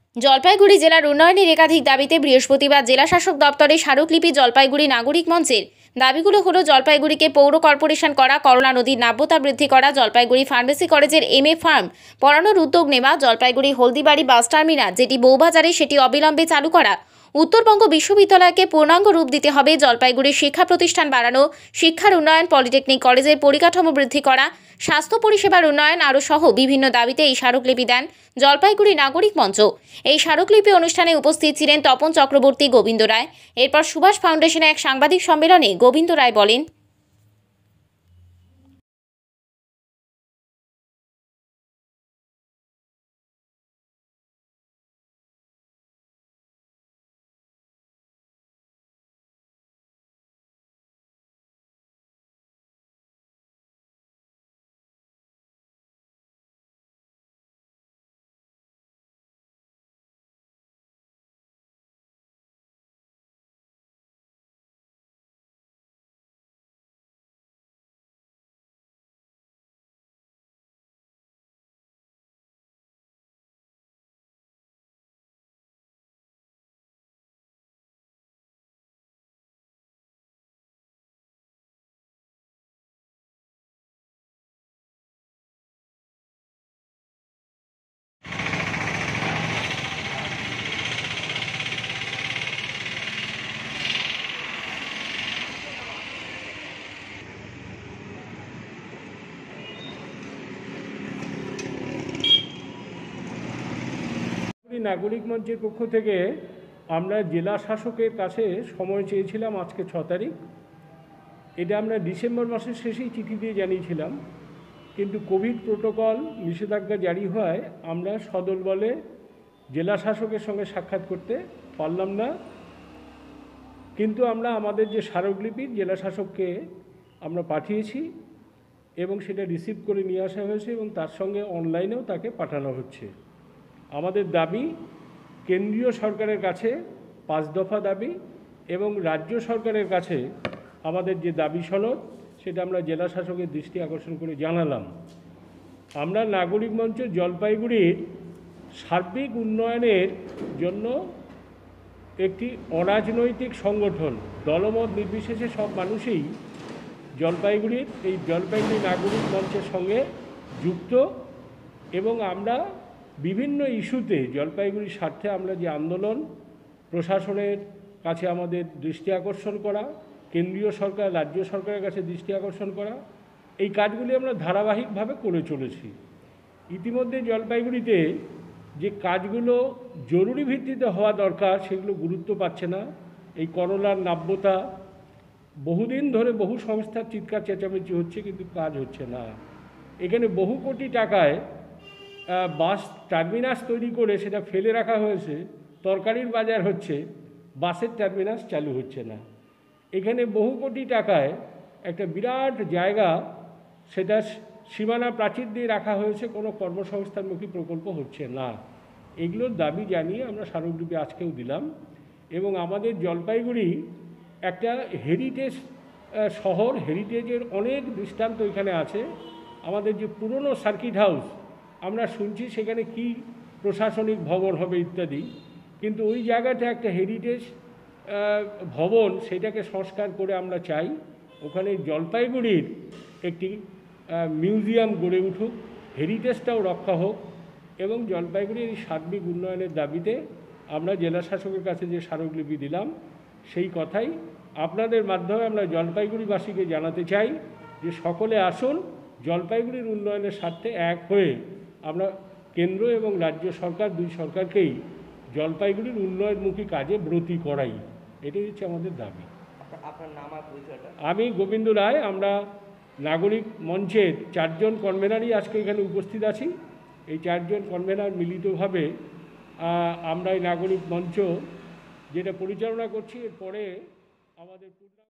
জলপাইগুড়ি জেলার উন্নয়নের একাধিক দাবিতে বৃহস্পতিবার জেলা শাসক দপ্তরে স্মারকলিপি জলপাইগুড়ি নাগরিক মঞ্চের। দাবিগুলো হলো জলপাইগুড়িকে পৌর কর্পোরেশন করা, করলা নদীর নাব্যতা বৃদ্ধি করা, জলপাইগুড়ি ফার্মেসি কলেজের MA ফার্ম পড়ানোর উদ্যোগ নেওয়া, জলপাইগুড়ি হলদিবাড়ি বাস টার্মিনাল যেটি বউবাজারে সেটি অবিলম্বে চালু করা, উত্তরবঙ্গ বিশ্ববিদ্যালয়কে পূর্ণাঙ্গ রূপ দিতে হবে, জলপাইগুড়ির শিক্ষা প্রতিষ্ঠান বাড়ানো, শিক্ষার উন্নয়ন, পলিটেকনিক কলেজের পরিকাঠামো বৃদ্ধি করা, স্বাস্থ্য পরিষেবার উন্নয়ন আরও সহ বিভিন্ন দাবিতে এই স্মারকলিপি দেন জলপাইগুড়ি নাগরিক মঞ্চ। এই স্মারকলিপি অনুষ্ঠানে উপস্থিত ছিলেন তপন চক্রবর্তী, গোবিন্দ রায়। এরপর সুভাষ ফাউন্ডেশনে এক সাংবাদিক সম্মেলনে গোবিন্দ রায় বলেন, নাগরিক মঞ্চের পক্ষ থেকে আমরা জেলা শাসকের কাছে সময় চেয়েছিলাম আজকে 6 তারিখ। এটা আমরা ডিসেম্বর মাসের শেষেই চিঠি দিয়ে জানিয়েছিলাম, কিন্তু কোভিড প্রোটোকল নিষেধাজ্ঞা জারি হওয়ায় আমরা সদল বলে জেলা শাসকের সঙ্গে সাক্ষাৎ করতে পারলাম না। কিন্তু আমরা আমাদের যে স্মারকলিপি জেলা শাসককে আমরা পাঠিয়েছি এবং সেটা রিসিভ করে নিয়ে আসা হয়েছে এবং তার সঙ্গে অনলাইনেও তাকে পাঠানো হচ্ছে। আমাদের দাবি কেন্দ্রীয় সরকারের কাছে 5 দফা দাবি এবং রাজ্য সরকারের কাছে আমাদের যে দাবি সনদ সেটা আমরা জেলা শাসকের দৃষ্টি আকর্ষণ করে জানালাম। আমরা নাগরিক মঞ্চ জলপাইগুড়ির সার্বিক উন্নয়নের জন্য একটি অরাজনৈতিক সংগঠন, দলমত নির্বিশেষে সব মানুষই জলপাইগুড়ির এই জলপাইগুড়ি নাগরিক মঞ্চের সঙ্গে যুক্ত এবং আমরা বিভিন্ন ইস্যুতে জলপাইগুড়ির স্বার্থে আমরা যে আন্দোলন, প্রশাসনের কাছে আমাদের দৃষ্টি আকর্ষণ করা, কেন্দ্রীয় সরকার রাজ্য সরকারের কাছে দৃষ্টি আকর্ষণ করা, এই কাজগুলি আমরা ধারাবাহিকভাবে করে চলেছি। ইতিমধ্যে জলপাইগুড়িতে যে কাজগুলো জরুরি ভিত্তিতে হওয়া দরকার সেগুলো গুরুত্ব পাচ্ছে না। এই করলার নাব্যতা বহুদিন ধরে বহু সংস্থার চিৎকার চেঁচামেচি হচ্ছে, কিন্তু কাজ হচ্ছে না। এখানে বহু কোটি টাকায় বাস টার্মিনাস তৈরি করে সেটা ফেলে রাখা হয়েছে, তরকারির বাজার হচ্ছে, বাসের টার্মিনাস চালু হচ্ছে না। এখানে বহু কোটি টাকায় একটা বিরাট জায়গা সেটা সীমানা প্রাচীর দিয়ে রাখা হয়েছে, কোনো কর্মসংস্থানমুখী প্রকল্প হচ্ছে না। এগুলোর দাবি জানিয়ে আমরা স্মারকলিপি আজকেও দিলাম। এবং আমাদের জলপাইগুড়ি একটা হেরিটেজ শহর, হেরিটেজের অনেক দৃষ্টান্ত এখানে আছে। আমাদের যে পুরনো সার্কিট হাউস আমরা শুনছি সেখানে কি প্রশাসনিক ভবন হবে ইত্যাদি, কিন্তু ওই জায়গাটা একটা হেরিটেজ ভবন, সেটাকে সংস্কার করে আমরা চাই ওখানে জলপাইগুড়ির একটি মিউজিয়াম গড়ে উঠুক, হেরিটেজটাও রক্ষা হোক। এবং জলপাইগুড়ির এই সার্বিক উন্নয়নের দাবিতে আমরা জেলা শাসকের কাছে যে স্মারকলিপি দিলাম সেই কথাই আপনাদের মাধ্যমে আমরা জলপাইগুড়িবাসীকে জানাতে চাই যে সকলে আসুন, জলপাইগুড়ির উন্নয়নের স্বার্থে এক হয়ে আমরা কেন্দ্র এবং রাজ্য সরকার দুই সরকারকেই জলপাইগুড়ির উন্নয়নমুখী কাজে ব্রতী করাই, এটাই হচ্ছে আমাদের দাবি। আপনার নাম আর পরিচয়টা? আমি গোবিন্দ রায়। আমরা নাগরিক মঞ্চের 4 জন কনভেনারই আজকে এখানে উপস্থিত আছি। এই 4 জন কনভেনার মিলিতভাবে আমরা এই নাগরিক মঞ্চ যেটা পরিচালনা করছি। এরপরে আমাদের